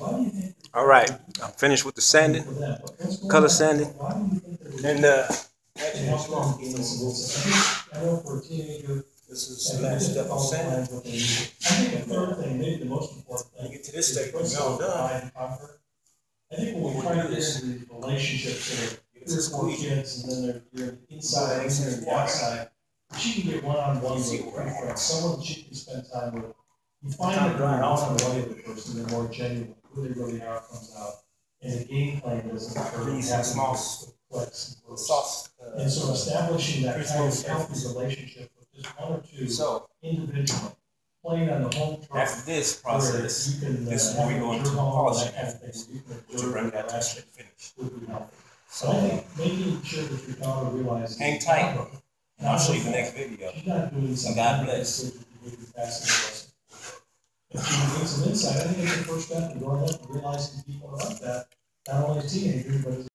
All right, I'm finished with the sanding, color sanding, and actually, this is the last step of sanding. You get to this stage, when you're all done. I think when we try to get into these relationships that are 3 or 4 kids, and then they're inside and the outside, she can get one-on-one with friends, someone that she can spend time with. You find that when you're one-on-one with the person, they're more genuine, who they really are comes out. And the game plan doesn't occur. These small clicks and sauce. And so establishing that kind of healthy relationship with just one or two individuals, playing on the home turf. After this process, this is where we go into polishing afterwards, which will bring that to straight finish. So I think making sure that your daughter realizes. Hang tight, and I'll show you the next video. And God bless. If you need some insight, I think it's the first step to growing up and realizing people are like that, not only as teenagers, but as